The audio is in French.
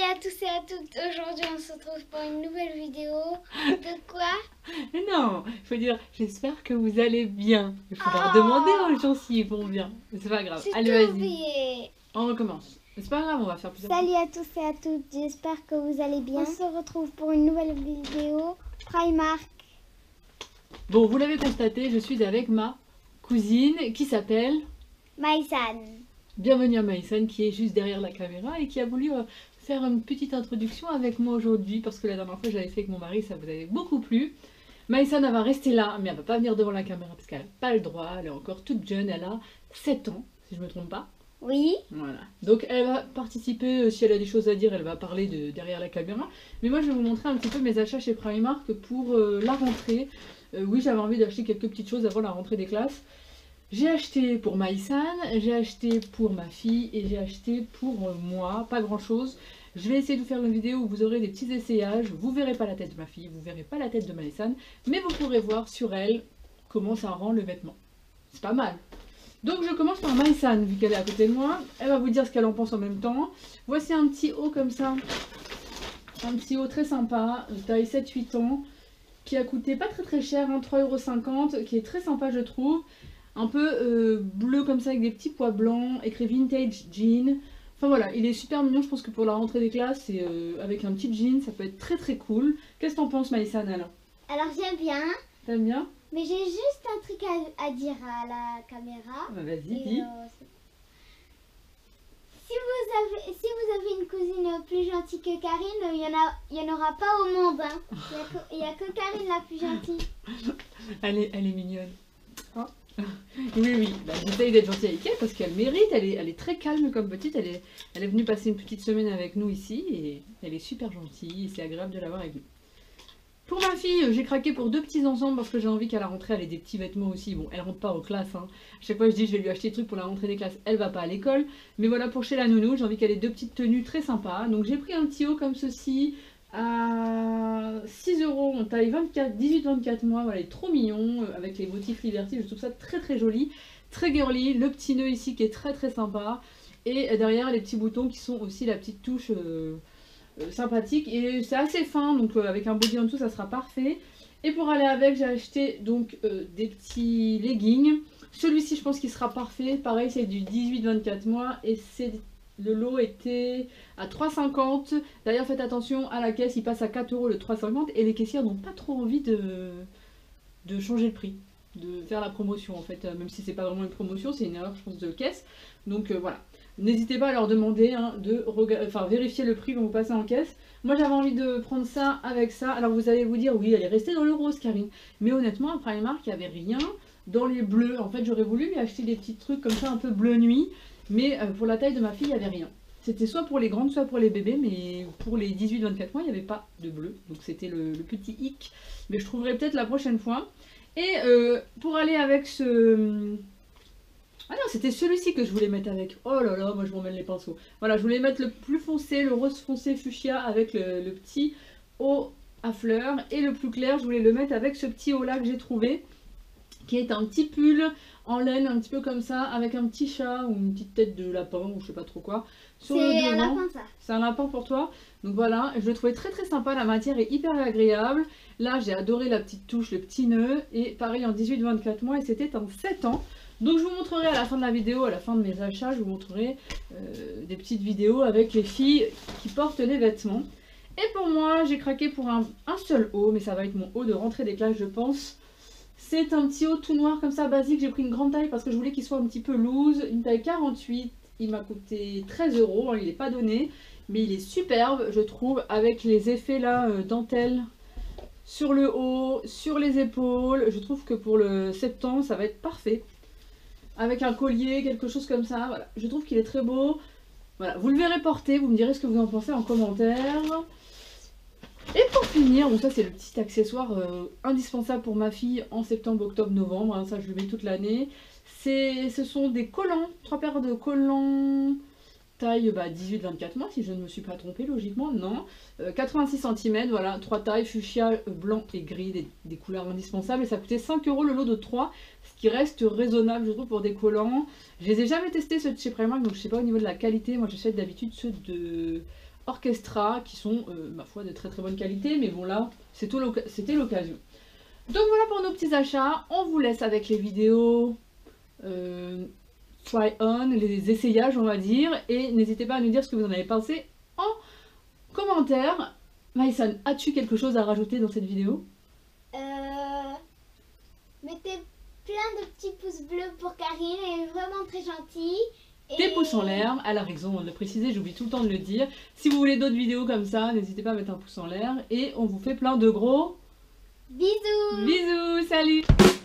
à tous et à toutes, aujourd'hui on se retrouve pour une nouvelle vidéo. De quoi? Non, il faut dire j'espère que vous allez bien. Il faut leur Oh, demander aux gens s'ils vont bien. Mais c'est pas grave. j'ai Allez, tout vas-y. oublié. On recommence. C'est pas grave, on va faire plusieurs. Salut à tous et à toutes, j'espère que vous allez bien. On se retrouve pour une nouvelle vidéo Primark. Bon, vous l'avez constaté, je suis avec ma cousine qui s'appelle... Maïsan. Bienvenue à Maïsan qui est juste derrière la caméra et qui a voulu faire une petite introduction avec moi aujourd'hui parce que la dernière fois j'avais fait avec mon mari, ça vous avait beaucoup plu. Maïsan elle va rester là, mais elle va pas venir devant la caméra parce qu'elle n'a pas le droit, elle est encore toute jeune, elle a 7 ans si je me trompe pas. Oui. Voilà, donc elle va participer, si elle a des choses à dire, elle va parler de derrière la caméra. Mais moi je vais vous montrer un petit peu mes achats chez Primark pour la rentrée. Oui, j'avais envie d'acheter quelques petites choses avant la rentrée des classes. J'ai acheté pour Maïsan, j'ai acheté pour ma fille et j'ai acheté pour moi, pas grand chose. Je vais essayer de vous faire une vidéo où vous aurez des petits essayages. Vous verrez pas la tête de ma fille, vous verrez pas la tête de Maïsan, mais vous pourrez voir sur elle comment ça rend le vêtement. C'est pas mal. Donc je commence par Maïsan, vu qu'elle est à côté de moi. Elle va vous dire ce qu'elle en pense en même temps. Voici un petit haut comme ça. Un petit haut très sympa, taille 7-8 ans, qui a coûté pas très cher, hein, 3,50 €, qui est très sympa je trouve. Un peu bleu comme ça avec des petits pois blancs, écrit vintage jean. Enfin voilà, il est super mignon, je pense que pour la rentrée des classes, et avec un petit jean, ça peut être très cool. Qu'est-ce que t'en penses Maïsan alors? Alors j'aime bien, T'aimes bien? mais j'ai juste un truc à dire à la caméra. Bah, vas-y, Et, dis. si vous avez une cousine plus gentille que Karine, il y en aura pas au monde. Hein. Il y a que Karine la plus gentille. Elle est mignonne. Hein? Oui, bah, j'essaye d'être gentille avec elle parce qu'elle mérite, elle est très calme comme petite, elle est venue passer une petite semaine avec nous ici et elle est super gentille et c'est agréable de l'avoir avec nous. Pour ma fille, j'ai craqué pour 2 petits ensembles parce que j'ai envie qu'à la rentrée elle ait des petits vêtements aussi. Bon, elle rentre pas aux classes, hein. À chaque fois je dis je vais lui acheter des trucs pour la rentrée des classes, elle va pas à l'école. Mais voilà, pour chez la nounou, j'ai envie qu'elle ait 2 petites tenues très sympas. Donc j'ai pris un petit haut comme ceci à 6 € en taille 18-24 mois. Voilà, il est trop mignon avec les motifs Liberty. Je trouve ça très joli, très girly. Le petit nœud ici qui est très sympa. Et derrière les petits boutons qui sont aussi la petite touche... sympathique et c'est assez fin donc avec un body en dessous ça sera parfait. Et pour aller avec j'ai acheté donc des petits leggings. Celui-ci je pense qu'il sera parfait, pareil c'est du 18-24 mois et le lot était à 3,50 €. D'ailleurs faites attention à la caisse, il passe à 4 € le 3,50 € et les caissières n'ont pas trop envie de changer le prix, de faire la promotion en fait, même si c'est pas vraiment une promotion, c'est une erreur je pense de caisse. Donc voilà. N'hésitez pas à leur demander hein, de vérifier le prix quand vous passez en caisse. Moi j'avais envie de prendre ça avec ça. Alors vous allez vous dire oui elle est restée dans le rose Karine. Mais honnêtement à Primark il n'y avait rien dans les bleus. En fait j'aurais voulu lui acheter des petits trucs comme ça un peu bleu nuit. Mais pour la taille de ma fille il n'y avait rien. C'était soit pour les grandes soit pour les bébés. Mais pour les 18-24 mois il n'y avait pas de bleu. Donc c'était le petit hic. Mais je trouverai peut-être la prochaine fois. Et pour aller avec ce... Ah non, c'était celui-ci que je voulais mettre avec. Oh là là, moi je m'emmêle les pinceaux. Voilà, je voulais mettre le plus foncé, le rose foncé fuchsia avec le petit haut à fleurs. Et le plus clair, je voulais le mettre avec ce petit haut là que j'ai trouvé. Qui est un petit pull en laine, un petit peu comme ça, avec un petit chat ou une petite tête de lapin ou je sais pas trop quoi. C'est un lapin ça. C'est un lapin pour toi. Donc voilà, je le trouvais très sympa, la matière est hyper agréable. Là j'ai adoré la petite touche, le petit nœud. Et pareil en 18-24 mois et c'était en 7 ans. Donc je vous montrerai à la fin de la vidéo, à la fin de mes achats, je vous montrerai des petites vidéos avec les filles qui portent les vêtements. Et pour moi, j'ai craqué pour un seul haut, mais ça va être mon haut de rentrée des classes je pense. C'est un petit haut tout noir comme ça, basique, j'ai pris une grande taille parce que je voulais qu'il soit un petit peu loose. Une taille 48, il m'a coûté 13 €, il n'est pas donné, mais il est superbe je trouve, avec les effets là, dentelle. Sur le haut, sur les épaules, je trouve que pour le septembre ça va être parfait. Avec un collier, quelque chose comme ça, voilà. Je trouve qu'il est très beau. Voilà, vous le verrez porter, vous me direz ce que vous en pensez en commentaire. Et pour finir, bon ça c'est le petit accessoire indispensable pour ma fille en septembre, octobre, novembre, hein, ça je le mets toute l'année. Ce sont des collants, 3 paires de collants taille 18-24 mois si je ne me suis pas trompée logiquement, non. 86 cm, voilà, 3 tailles, fuchsia, blanc et gris, des couleurs indispensables. Et ça coûtait 5 € le lot de 3, ce qui reste raisonnable je trouve pour des collants. Je les ai jamais testés ceux de chez Primark, donc je sais pas au niveau de la qualité. Moi j'achète d'habitude ceux de Orchestra qui sont, ma foi, de très très bonne qualité, mais bon là, c'était l'occasion. Donc voilà pour nos petits achats, on vous laisse avec les vidéos try on, les essayages on va dire, et n'hésitez pas à nous dire ce que vous en avez pensé en commentaire. Maïsan, as-tu quelque chose à rajouter dans cette vidéo? Mettez plein de petits pouces bleus pour Karine, elle est vraiment très gentille. Des pouces en l'air, elle a raison de le préciser, j'oublie tout le temps de le dire. Si vous voulez d'autres vidéos comme ça, n'hésitez pas à mettre un pouce en l'air, et on vous fait plein de gros bisous. Bisous, salut.